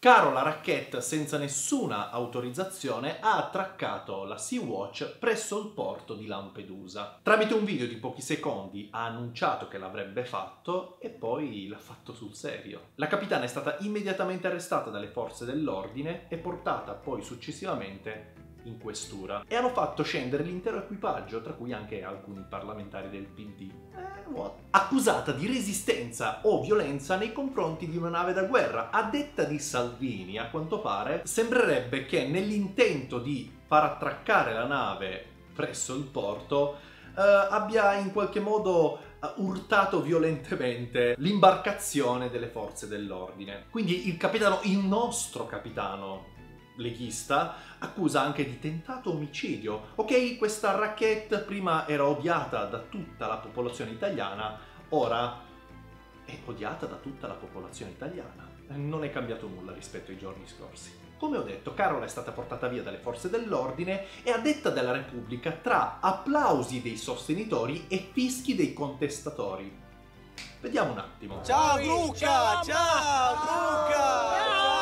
Carola Rackete, senza nessuna autorizzazione, ha attraccato la Sea-Watch presso il porto di Lampedusa. Tramite un video di pochi secondi ha annunciato che l'avrebbe fatto e poi l'ha fatto sul serio. La capitana è stata immediatamente arrestata dalle forze dell'ordine e portata poi successivamente in questura e hanno fatto scendere l'intero equipaggio, tra cui anche alcuni parlamentari del PD. Accusata di resistenza o violenza nei confronti di una nave da guerra. A detta di Salvini, a quanto pare, sembrerebbe che nell'intento di far attraccare la nave presso il porto abbia in qualche modo urtato violentemente l'imbarcazione delle forze dell'ordine. Quindi il nostro capitano leghista accusa anche di tentato omicidio. Ok, questa Rackete prima era odiata da tutta la popolazione italiana, ora è odiata da tutta la popolazione italiana. Non è cambiato nulla rispetto ai giorni scorsi. Come ho detto, Carola è stata portata via dalle forze dell'ordine e a detta della Repubblica tra applausi dei sostenitori e fischi dei contestatori. Vediamo un attimo. Ciao Luca! Ciao Luca!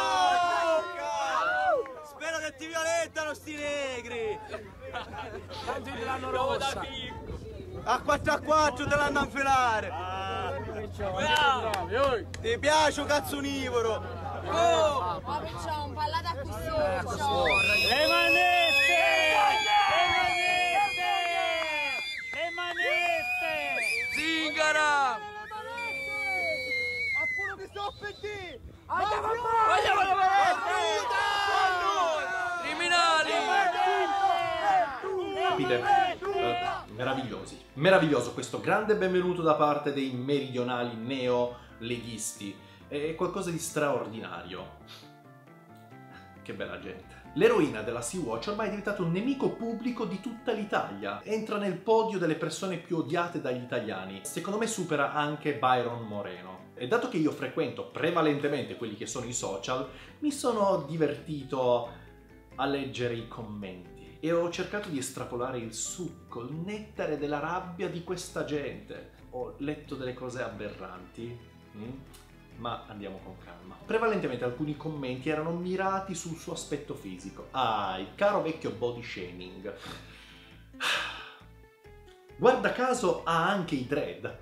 Ti violentano sti negri! Tanti te l'hanno rossa! A 4 te l'hanno a infilare! Ti piace un cazzonivoro? Oh! Ma c'ho un pallata qui sotto! Le manette! Le manette! Zingara! Appunto che sto per te! Vogliamo le manette! Capite? Meravigliosi. Meraviglioso questo grande benvenuto da parte dei meridionali neo-leghisti. È qualcosa di straordinario. Che bella gente. L'eroina della Sea-Watch ormai è diventata un nemico pubblico di tutta l'Italia. Entra nel podio delle persone più odiate dagli italiani. Secondo me supera anche Byron Moreno. E dato che io frequento prevalentemente quelli che sono i social, mi sono divertito a leggere i commenti e ho cercato di estrapolare il succo, il nettare della rabbia di questa gente. Ho letto delle cose aberranti, ma andiamo con calma. Prevalentemente alcuni commenti erano mirati sul suo aspetto fisico. Ah, il caro vecchio body shaming. Guarda caso ha anche i dread.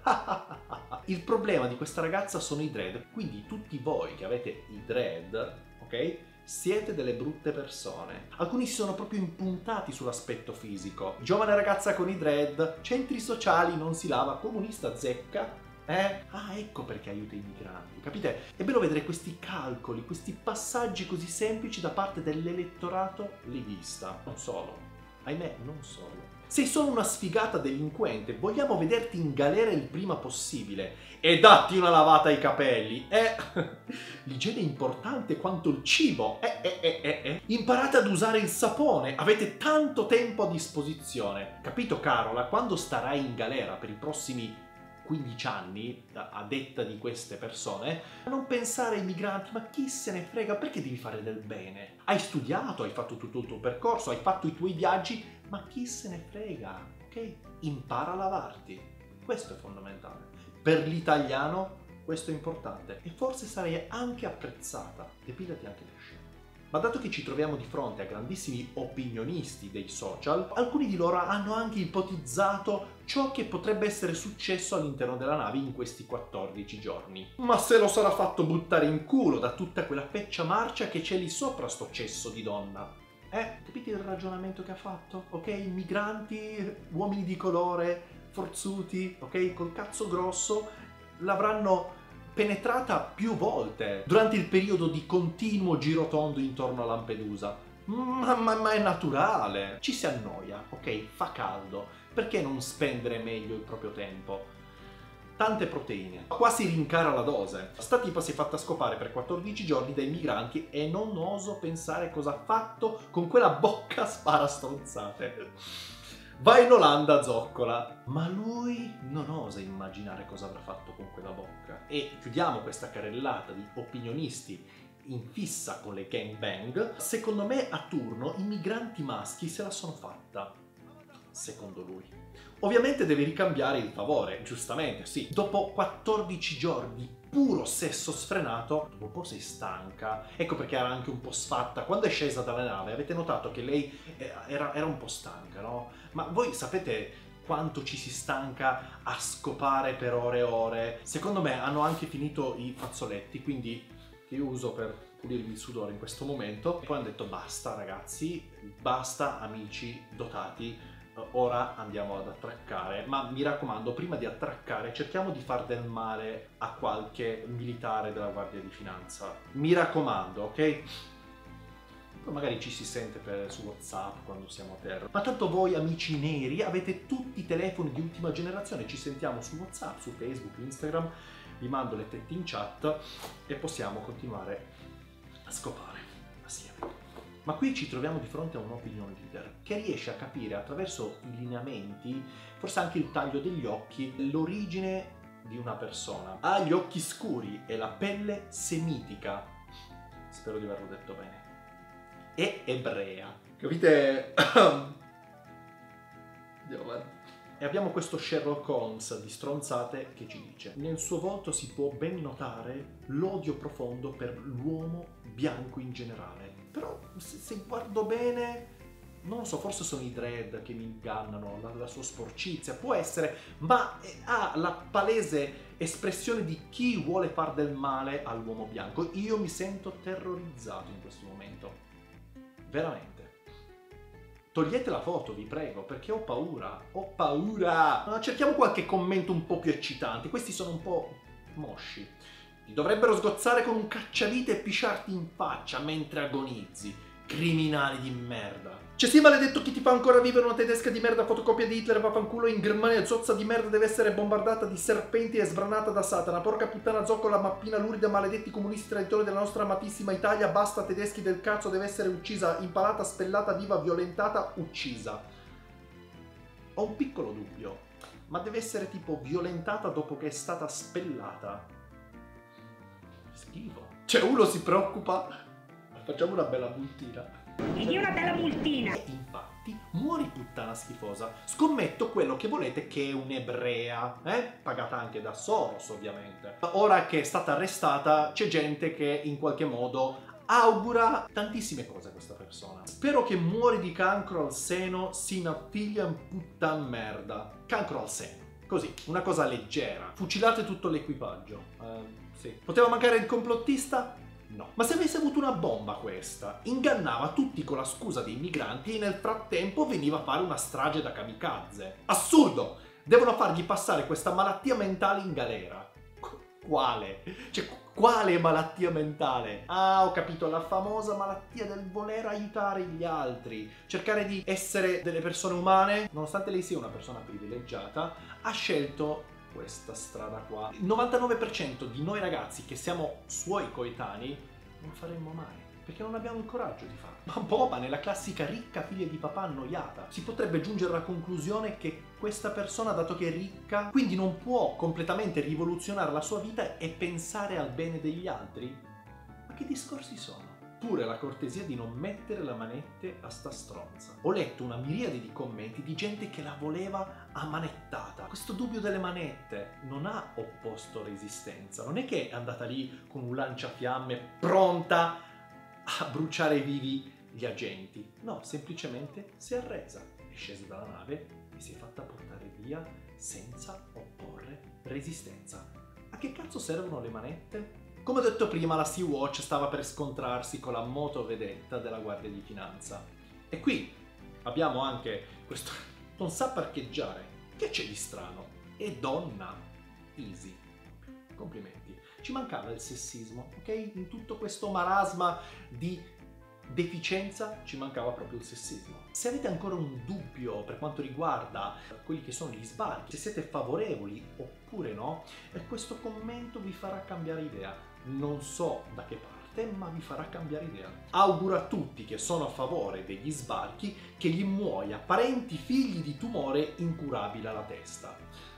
Il problema di questa ragazza sono i dread, quindi tutti voi che avete i dread, ok? Siete delle brutte persone. Alcuni si sono proprio impuntati sull'aspetto fisico. Giovane ragazza con i dread, centri sociali, non si lava, comunista zecca. Ah, ecco perché aiuta i migranti, capite? È bello vedere questi calcoli, questi passaggi così semplici da parte dell'elettorato leghista. Non solo, ahimè, non solo. Sei solo una sfigata delinquente, vogliamo vederti in galera il prima possibile e datti una lavata ai capelli. L'igiene è importante quanto il cibo. Imparate ad usare il sapone, avete tanto tempo a disposizione. Capito, Carola? Quando starai in galera per i prossimi 15 anni, a detta di queste persone, non pensare ai migranti, ma chi se ne frega, perché devi fare del bene? Hai studiato, hai fatto tutto il tuo percorso, hai fatto i tuoi viaggi, ma chi se ne frega, ok? Impara a lavarti, questo è fondamentale. Per l'italiano questo è importante e forse sarai anche apprezzata, depilati anche le scene. Ma dato che ci troviamo di fronte a grandissimi opinionisti dei social, alcuni di loro hanno anche ipotizzato ciò che potrebbe essere successo all'interno della nave in questi 14 giorni. Ma se lo sarà fatto buttare in culo da tutta quella feccia marcia che c'è lì sopra sto cesso di donna. Capite il ragionamento che ha fatto? Ok, migranti, uomini di colore, forzuti, ok, col cazzo grosso, l'avranno penetrata più volte durante il periodo di continuo girotondo intorno a Lampedusa. Ma è naturale, ci si annoia, ok? Fa caldo, perché non spendere meglio il proprio tempo? Tante proteine, qua si rincara la dose. Sta tipa si è fatta scopare per 14 giorni dai migranti e non oso pensare cosa ha fatto con quella bocca sparastronzate. Va in Olanda, zoccola. Ma lui non osa immaginare cosa avrà fatto con quella bocca. E chiudiamo questa carrellata di opinionisti in fissa con le gangbang. Secondo me a turno i migranti maschi se la sono fatta. secondo lui. Ovviamente deve ricambiare il favore, giustamente, sì. Dopo 14 giorni di puro sesso sfrenato, dopo un po' sei stanca. Ecco perché era anche un po' sfatta. Quando è scesa dalla nave avete notato che lei era un po' stanca, no? Ma voi sapete quanto ci si stanca a scopare per ore e ore? Secondo me hanno anche finito i fazzoletti, quindi che io uso per pulirmi il sudore in questo momento. E poi hanno detto basta ragazzi, basta amici dotati, ora andiamo ad attraccare. Ma mi raccomando, prima di attraccare cerchiamo di far del male a qualche militare della Guardia di Finanza. Mi raccomando, ok? Poi magari ci si sente su WhatsApp quando siamo a terra. Ma tanto voi amici neri avete tutti i telefoni di ultima generazione, ci sentiamo su WhatsApp, su Facebook, Instagram, vi mando le tette in chat e possiamo continuare a scopare assieme. Ma qui ci troviamo di fronte a un opinion leader che riesce a capire attraverso i lineamenti, forse anche il taglio degli occhi, l'origine di una persona. Ha gli occhi scuri e la pelle semitica. Spero di averlo detto bene. È ebrea. Capite? Andiamo avanti. E abbiamo questo Sherlock Holmes di stronzate che ci dice: nel suo volto si può ben notare l'odio profondo per l'uomo bianco in generale. Però se guardo bene, non lo so, forse sono i dread che mi ingannano, la sua sporcizia, può essere, ma ha la palese espressione di chi vuole far del male all'uomo bianco. Io mi sento terrorizzato in questo momento. Veramente. Togliete la foto, vi prego, perché ho paura. Ho paura! Cerchiamo qualche commento un po' più eccitante. Questi sono un po' mosci. Ti dovrebbero sgozzare con un cacciavite e pisciarti in faccia mentre agonizzi. Criminali di merda. C'è sì, maledetto chi ti fa ancora vivere una tedesca di merda fotocopia di Hitler, vaffanculo, in Germania zozza di merda deve essere bombardata di serpenti e sbranata da Satana. Porca puttana zoccola, mappina lurida, maledetti comunisti traditori della nostra amatissima Italia, basta tedeschi del cazzo, deve essere uccisa, impalata, spellata, viva, violentata, uccisa. Ho un piccolo dubbio, ma deve essere tipo violentata dopo che è stata spellata. Schifo. Cioè uno si preoccupa. Facciamo una bella multina. Gli dia una bella multina. E infatti, muori puttana schifosa. Scommetto quello che volete che è un'ebrea, pagata anche da Soros ovviamente. Ora che è stata arrestata c'è gente che in qualche modo augura tantissime cose a questa persona. Spero che muori di cancro al seno, sina figlia in puttan merda. Cancro al seno. Così, una cosa leggera. Fucilate tutto l'equipaggio. Sì. Poteva mancare il complottista? No. Ma se avesse avuto una bomba questa, ingannava tutti con la scusa dei migranti e nel frattempo veniva a fare una strage da kamikaze. Assurdo! Devono fargli passare questa malattia mentale in galera. Quale? Cioè, quale malattia mentale? Ah, ho capito, la famosa malattia del voler aiutare gli altri. Cercare di essere delle persone umane. Nonostante lei sia una persona privilegiata, ha scelto questa strada qua. Il 99% di noi ragazzi che siamo suoi coetanei non faremmo mai, perché non abbiamo il coraggio di farlo. Ma Boba, nella classica ricca figlia di papà annoiata, si potrebbe giungere alla conclusione che questa persona, dato che è ricca, quindi non può completamente rivoluzionare la sua vita e pensare al bene degli altri? Ma che discorsi sono? Pure la cortesia di non mettere la manette a sta stronza. Ho letto una miriade di commenti di gente che la voleva a manettata. Questo dubbio delle manette non ha opposto resistenza. Non è che è andata lì con un lanciafiamme pronta a bruciare vivi gli agenti. No, semplicemente si è arresa. È scesa dalla nave e si è fatta portare via senza opporre resistenza. A che cazzo servono le manette? Come ho detto prima, la Sea-Watch stava per scontrarsi con la motovedetta della Guardia di Finanza. E qui abbiamo anche questo... non sa parcheggiare. Che c'è di strano? È donna. Easy. Complimenti. Ci mancava il sessismo, ok? In tutto questo marasma di deficienza ci mancava proprio il sessismo. Se avete ancora un dubbio per quanto riguarda quelli che sono gli sbarchi, se siete favorevoli oppure no, questo commento vi farà cambiare idea. Non so da che parte, ma vi farà cambiare idea. Auguro a tutti che sono a favore degli sbarchi che gli muoia parenti figli di tumore incurabile alla testa.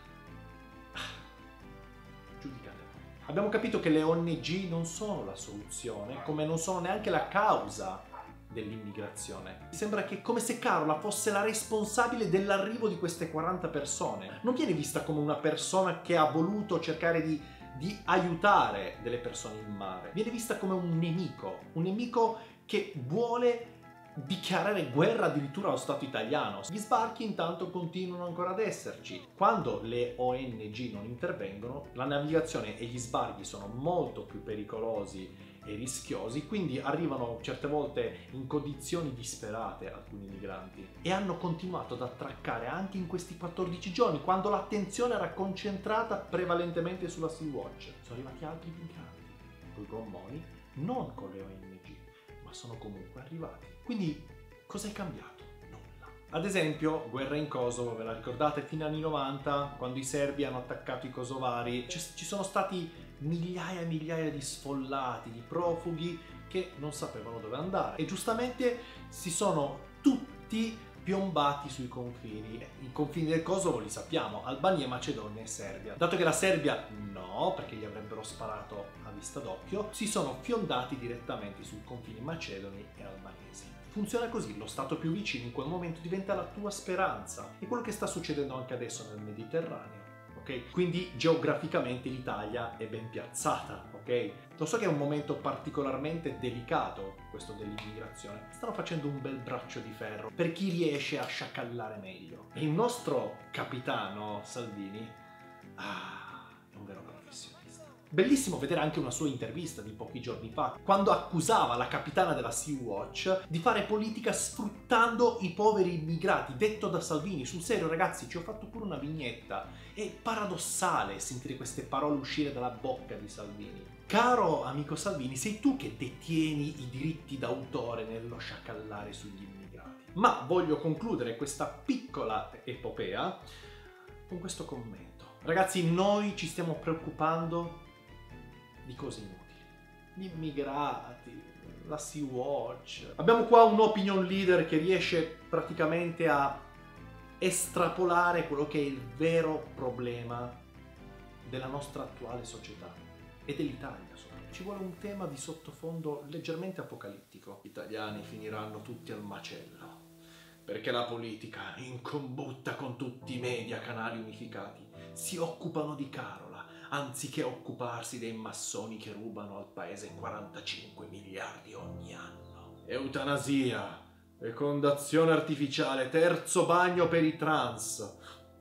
Giudicate. Abbiamo capito che le ONG non sono la soluzione, come non sono neanche la causa dell'immigrazione. Sembra che come se Carola fosse la responsabile dell'arrivo di queste 40 persone. Non viene vista come una persona che ha voluto cercare di aiutare delle persone in mare. Viene vista come un nemico che vuole dichiarare guerra addirittura allo Stato italiano. Gli sbarchi intanto continuano ancora ad esserci. Quando le ONG non intervengono, la navigazione e gli sbarchi sono molto più pericolosi e rischiosi, quindi arrivano certe volte in condizioni disperate alcuni migranti, e hanno continuato ad attraccare anche in questi 14 giorni, quando l'attenzione era concentrata prevalentemente sulla Sea-Watch. Sono arrivati altri migranti con i gommoni, non con le ONG, ma sono comunque arrivati. Quindi cosa è cambiato? Nulla. Ad esempio, guerra in Kosovo, ve la ricordate? Fino agli anni 90, quando i serbi hanno attaccato i kosovari, ci sono stati migliaia e migliaia di sfollati, di profughi che non sapevano dove andare, e giustamente si sono tutti piombati sui confini. I confini del Kosovo li sappiamo: Albania, Macedonia e Serbia. Dato che la Serbia no, perché gli avrebbero sparato a vista d'occhio, si sono fiondati direttamente sui confini macedoni e albanesi. Funziona così: lo stato più vicino in quel momento diventa la tua speranza. È quello che sta succedendo anche adesso nel Mediterraneo. Okay? Quindi geograficamente l'Italia è ben piazzata, ok? Lo so che è un momento particolarmente delicato questo dell'immigrazione. Stanno facendo un bel braccio di ferro per chi riesce a sciacallare meglio. E il nostro capitano Salvini è un vero professionista. Bellissimo vedere anche una sua intervista di pochi giorni fa, quando accusava la capitana della Sea-Watch di fare politica sfruttando i poveri immigrati. Detto da Salvini: sul serio ragazzi, ci ho fatto pure una vignetta. È paradossale sentire queste parole uscire dalla bocca di Salvini. Caro amico Salvini, sei tu che detieni i diritti d'autore nello sciacallare sugli immigrati. Ma voglio concludere questa piccola epopea con questo commento. Ragazzi, noi ci stiamo preoccupando di cose inutili. Gli immigrati, la Sea-Watch. Abbiamo qua un opinion leader che riesce praticamente a estrapolare quello che è il vero problema della nostra attuale società e dell'Italia soprattutto. Ci vuole un tema di sottofondo leggermente apocalittico. Gli italiani finiranno tutti al macello perché la politica, in combutta con tutti i media canali unificati, si occupano di Carola anziché occuparsi dei massoni che rubano al paese 45 miliardi ogni anno. Eutanasia, fecondazione artificiale, terzo bagno per i trans.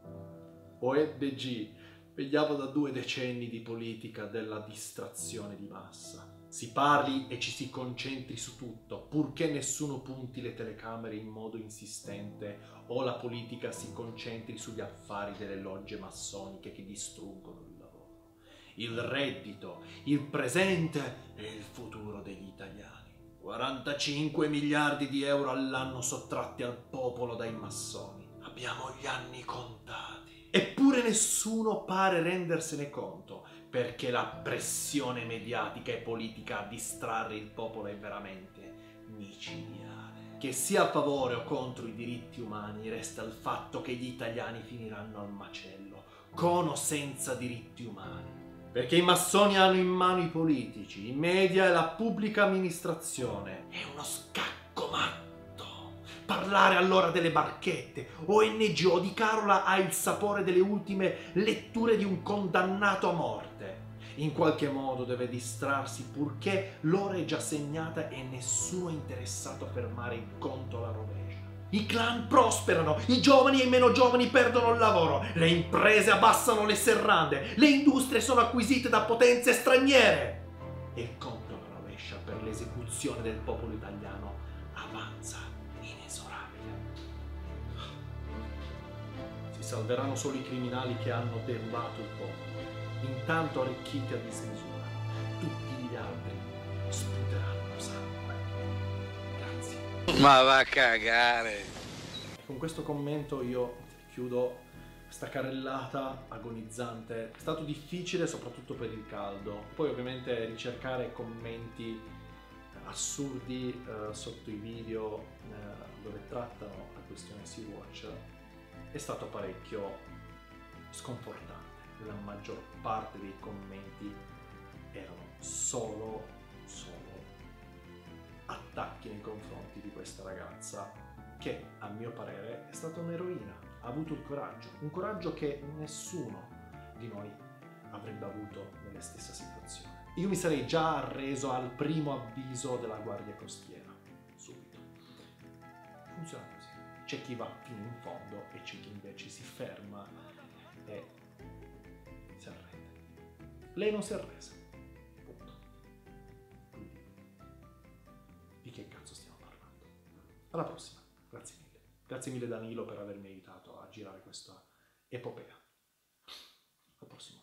OEDG, vegliamo da 2 decenni di politica della distrazione di massa. Si parli e ci si concentri su tutto, purché nessuno punti le telecamere in modo insistente o la politica si concentri sugli affari delle logge massoniche che distruggono il lavoro, il reddito, il presente e il futuro degli italiani. 45 miliardi di euro all'anno sottratti al popolo dai massoni. Abbiamo gli anni contati. Eppure nessuno pare rendersene conto, perché la pressione mediatica e politica a distrarre il popolo è veramente micidiale. Che sia a favore o contro i diritti umani, resta il fatto che gli italiani finiranno al macello, con o senza diritti umani. Perché i massoni hanno in mano i politici, i media e la pubblica amministrazione. È uno scacco matto. Parlare allora delle barchette, ONG o di Carola ha il sapore delle ultime letture di un condannato a morte. In qualche modo deve distrarsi, purché l'ora è già segnata e nessuno è interessato a fermare il conto alla rovescia. I clan prosperano, i giovani e i meno giovani perdono il lavoro, le imprese abbassano le serrande, le industrie sono acquisite da potenze straniere e il conto alla rovescia per l'esecuzione del popolo italiano avanza inesorabile. Si salveranno solo i criminali che hanno derubato il popolo, intanto arricchiti a dismisura. Tutti gli altri sputeranno sangue. Grazie. Ma va a cagare. Con questo commento io chiudo questa carrellata agonizzante. È stato difficile soprattutto per il caldo. Poi ovviamente ricercare commenti assurdi sotto i video dove trattano la questione Sea-Watch è stato parecchio sconfortante. La maggior parte dei commenti erano solo attacchi nei confronti di questa ragazza, che a mio parere è stata un'eroina, ha avuto il coraggio, un coraggio che nessuno di noi avrebbe avuto nella stessa situazione. Io mi sarei già arreso al primo avviso della guardia costiera, subito. Funziona così. C'è chi va fino in fondo e c'è chi invece si ferma e si arrende. Lei non si è arresa. Punto. Quindi, di che cazzo stiamo parlando? Alla prossima. Grazie mille. Grazie mille Danilo per avermi aiutato a girare questa epopea. Al prossimo.